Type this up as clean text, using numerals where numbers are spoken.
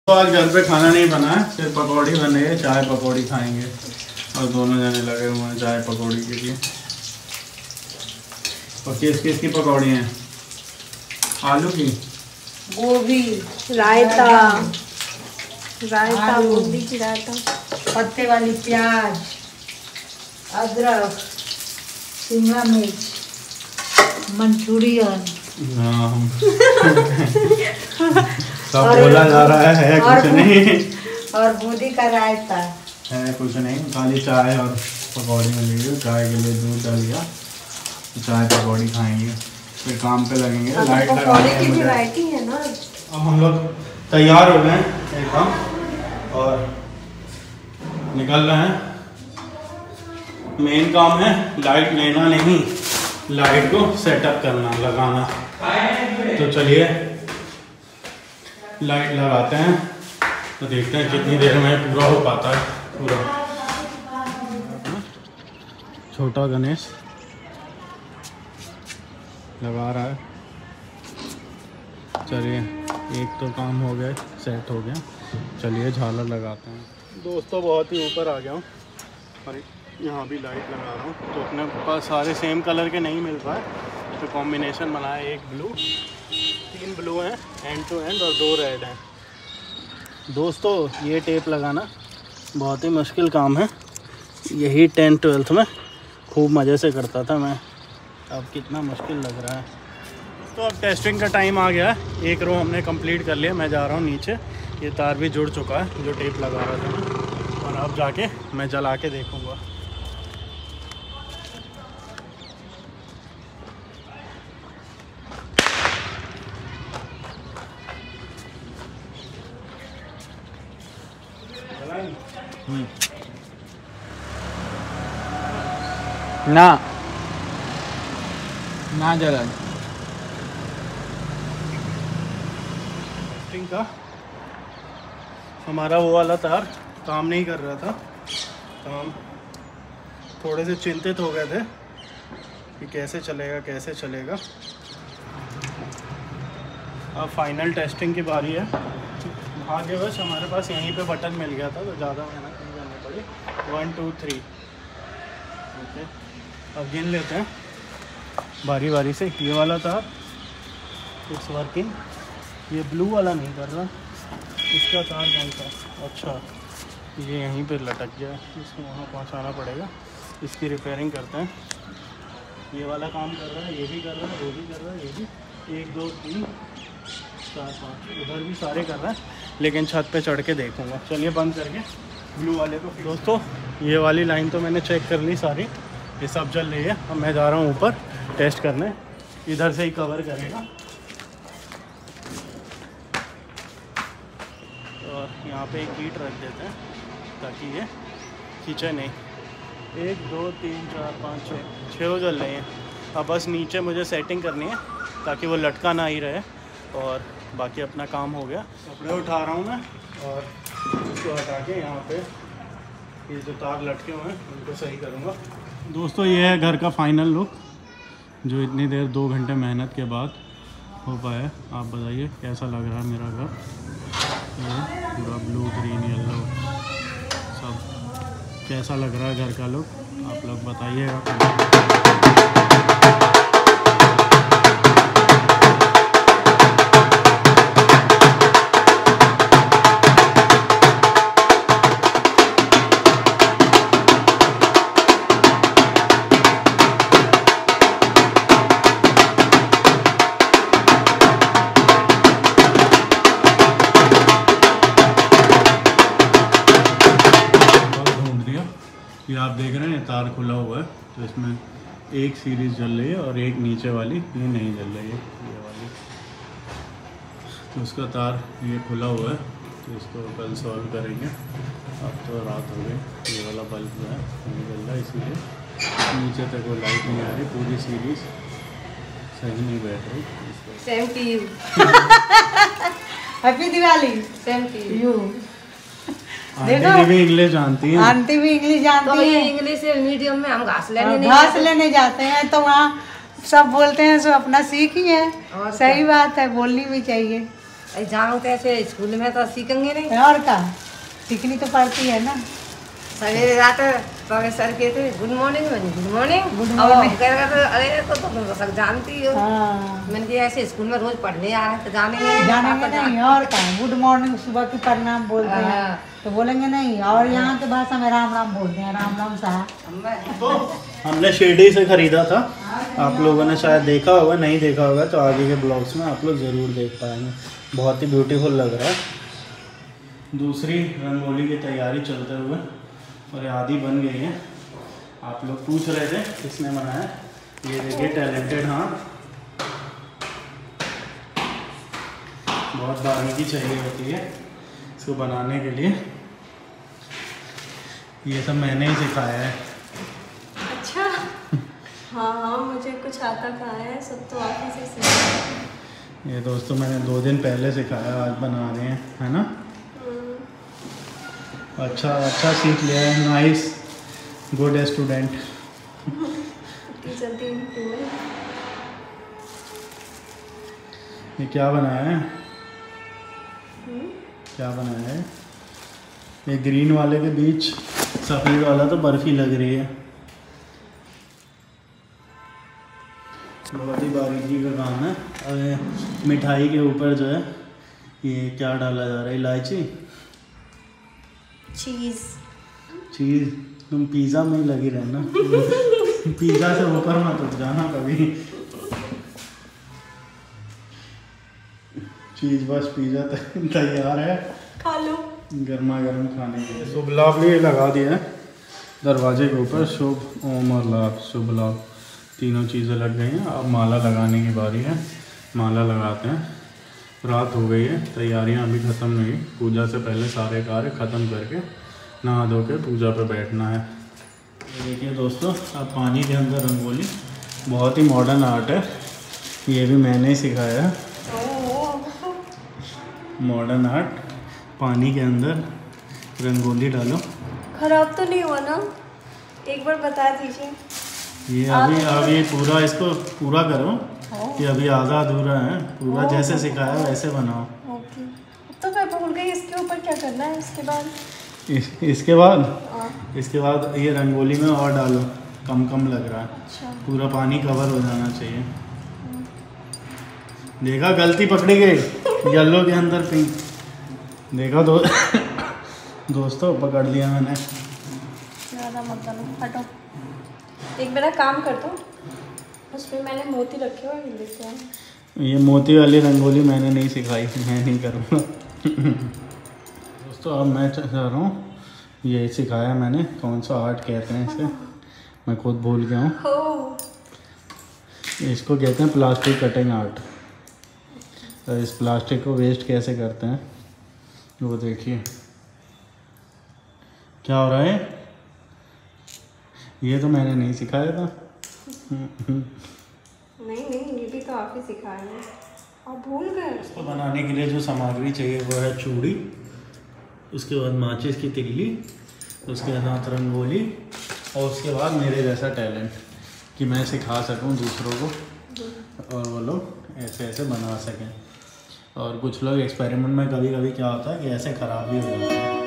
तो आज घर पे खाना नहीं बना है, सिर्फ पकौड़ी बने है। चाय पकौड़ी खाएंगे और दोनों जने लगे हुए हैं चाय पकौड़ी के लिए। और किस की पकौड़ी हैं? आलू की, गोभी, रायता, गोभी की रायता, पत्ते वाली प्याज, अदरक, शिमला मिर्च, मंचूरियन। सब बोला जा रहा है कुछ नहीं। और बूंदी का रायता है कुछ नहीं, खाली चाय और पकौड़ी मिली है। चाय के लिए दूध डाल दिया, चाय पकौड़ी खाएंगे, फिर काम पे लगेंगे। लाइट पकौड़ी की वैरायटी है ना। अब हम लोग तैयार हो गए हैं एकदम और निकल रहे हैं। मेन काम है लाइट लेना नहीं, लाइट को सेटअप करना, लगाना। तो चलिए लाइट लगाते हैं, तो देखते हैं कितनी देर में पूरा हो पाता है। पूरा छोटा गणेश लगा रहा है। चलिए एक तो काम हो गया, सेट हो गया। चलिए झालर लगाते हैं। दोस्तों बहुत ही ऊपर आ गया हूँ और यहाँ भी लाइट लगा रहा हूँ। तो अपने पास सारे सेम कलर के नहीं मिल पाए, तो कॉम्बिनेशन बनाया। एक ब्लू, 3 ब्लू हैं एंड टू एंड और 2 रेड हैं। दोस्तों ये टेप लगाना बहुत ही मुश्किल काम है। यही 10th-12th में खूब मज़े से करता था मैं, अब कितना मुश्किल लग रहा है। तो अब टेस्टिंग का टाइम आ गया है। एक रो हमने कंप्लीट कर लिया। मैं जा रहा हूँ नीचे, ये तार भी जुड़ चुका है जो टेप लगा रहा था मैं, और अब जाके मैं जला के देखूँगा। ना जला का हमारा वो वाला तार काम नहीं कर रहा था, तो हम थोड़े से चिंतित हो गए थे कि कैसे चलेगा। अब फाइनल टेस्टिंग की बारी है। भाग्यवश हमारे पास यहीं पे बटन मिल गया था, तो ज़्यादा मेहनत नहीं करनी पड़ी। 1 2 3 ओके। अब गिन लेते हैं बारी बारी से। ये वाला तार इट्स वर्किंग, ये ब्लू वाला नहीं कर रहा। इसका तार कौन सा? अच्छा ये यहीं पे लटक गया है, इसको वहाँ पहुँचाना पड़ेगा। इसकी रिपेयरिंग करते हैं। ये वाला काम कर रहा है, ये भी कर रहा है, वो भी कर रहा है, ये भी। 1 2 3 4 5 उधर भी सारे कर रहा है, लेकिन छत पे चढ़ के देखूँगा। चलिए बंद करके ब्लू वाले को। दोस्तों ये वाली लाइन तो मैंने चेक कर ली सारी, ये सब जल रही है। अब मैं जा रहा हूँ ऊपर टेस्ट करने, इधर से ही कवर करेगा। और यहाँ पे एक ईंट रख देते हैं ताकि ये खींचे नहीं। 1 2 3 4 5 6 जल रही हैं। अब बस नीचे मुझे सेटिंग करनी है ताकि वो लटका ना ही रहे, और बाकी अपना काम हो गया। कपड़े उठा रहा हूँ मैं और इसको हटा के यहाँ पे ये जो तार लटके हुए हैं उनको सही करूँगा। दोस्तों ये है घर का फाइनल लुक, जो इतनी देर 2 घंटे मेहनत के बाद हो पाया। आप बताइए कैसा लग रहा है मेरा घर। ये पूरा ब्लू ग्रीन येलो सब कैसा लग रहा है घर का लुक, आप लोग बताइएगा। ये आप देख रहे हैं तार खुला हुआ है, तो इसमें एक सीरीज़ जल रही है और एक नीचे वाली ये नहीं जल रही है, ये वाली। तो उसका तार ये खुला हुआ है, तो इसको कल सॉल्व करेंगे। अब तो रात हो गई। ये वाला बल्ब जो है नहीं जल रहा, इसीलिए नीचे तक वो लाइट नहीं आ रही। पूरी सीरीज़ सही नहीं बैठ रही। Same to you. Happy Diwali. Same to you. Aunty भी इंग्लिश जानती हैं। आंटी भी इंग्लिश जानती तो है। इंग्लिश मीडियम में हम घास लेने जाते हैं, तो वहाँ सब बोलते हैं सो अपना सीख ही है। सही बात है, बोलनी भी चाहिए। जाऊँ कैसे स्कूल में तो सीखेंगे नहीं। और का सीखनी तो पड़ती है ना। सवेरे जाते प्रोफेसर कहते good morning, good morning. Good अब morning। कह रहा था अरे तो तुम तो सब जानती हो। हाँ मैंने कहा ऐसे स्कूल में रोज पढ़ने आ रहे हैं तो जानेंगे जानेंगे नहीं। और का गुड मॉर्निंग सुबह की प्रणाम बोलते हैं हाँ। तो बोलेंगे नहीं। और यहाँ की भाषा में राम राम बोलते हैं, राम राम साहब। तो हमने शिरडी से ख़रीदा था, आप लोगों ने शायद देखा होगा, नहीं देखा होगा तो आगे के ब्लॉग्स में आप लोग ज़रूर देख पाएंगे। बहुत ही ब्यूटीफुल लग रहा है। दूसरी रंगोली की तैयारी चलते हुए और आधी बन गई है। आप लोग पूछ रहे थे किसने बनाया, ये देखिए टैलेंटेड हाथ। बहुत बारीकी चाहिए होती है इसको बनाने के लिए। ये सब मैंने ही सिखाया है। अच्छा। हाँ हाँ, मुझे कुछ आता कहाँ है, सब तो आप ही से सीखा। ये दोस्तों मैंने 2 दिन पहले सिखाया, आज बना रहे हैं, है ना। अच्छा सीख लिया है। Nice, good student. इतनी जल्दी इम्प्रूव। ये क्या बनाया है, क्या बनाया है? ये ग्रीन वाले के बीच सफ़ेद वाला तो बर्फ़ी लग रही है। बहुत ही बारीकी का काम है। और मिठाई के ऊपर जो है ये क्या डाला जा रहा है, इलायची, चीज़। तुम पिज़्ज़ा में ही लगी रहना। पिज़्ज़ा से ऊपर मत उठ जाना कभी। चीज़ बस पिज़्ज़ा तैयार है, खा लो। गर्मा गर्म खाने के लिए। शुभ लाभ भी लगा दिया है दरवाजे के ऊपर। शुभ, ओम और लाभ, शुभ लाभ, तीनों चीज़ें लग गई हैं। अब माला लगाने की बारी है, माला लगाते हैं। रात हो गई है, तैयारियां अभी ख़त्म नहीं। पूजा से पहले सारे कार्य ख़त्म करके नहा धो के पूजा पे बैठना है। ये देखिए दोस्तों, अब पानी के अंदर रंगोली, बहुत ही मॉडर्न आर्ट है। ये भी मैंने ही सिखाया है, मॉडर्न आर्ट। पानी के अंदर रंगोली डालो। खराब तो नहीं हुआ ना? एक बार बता दीजिए। ये अभी पूरा, इसको पूरा करो। ये अभी आधा अधूरा है, पूरा जैसे सिखाया वैसे बनाओ। ओके, तो मैं भूल गई। इसके ऊपर क्या करना है इसके बाद? इसके बाद ये रंगोली में और डालो, कम लग रहा है। अच्छा। पूरा पानी कवर हो जाना चाहिए। देखा, गलती पकड़ी गई। येलो के अंदर पिंक, देखा दोस्तों, पकड़ लिया मैंने। ज़्यादा मत डालो, हटो। एक मेरा काम कर दो, उसमें मैंने मोती रखे हुए हैं, लेते हैं। ये मोती वाली रंगोली मैंने नहीं सिखाई, मैं नहीं करूँगा। दोस्तों अब मैं चाह रहा हूँ, ये सिखाया मैंने, कौन सा आर्ट कहते हैं इसे, मैं खुद भूल गया हूँ। हो, इसको कहते हैं प्लास्टिक कटिंग आर्ट। तो इस प्लास्टिक को वेस्ट कैसे करते हैं वो देखिए। क्या हो रहा है, ये तो मैंने नहीं सिखाया था। नहीं, ये भी तो आप ही सिखाए हैं, आप भूल गए। इसको बनाने के लिए जो सामग्री चाहिए वो है चूड़ी, उसके बाद माचिस की तिल्ली, उसके साथ रंगोली, और उसके बाद मेरे जैसा टैलेंट कि मैं सिखा सकूं दूसरों को और वो लोग ऐसे ऐसे बना सकें। और कुछ लोग एक्सपेरिमेंट में कभी कभी क्या होता है कि ऐसे ख़राब भी हो जाता है।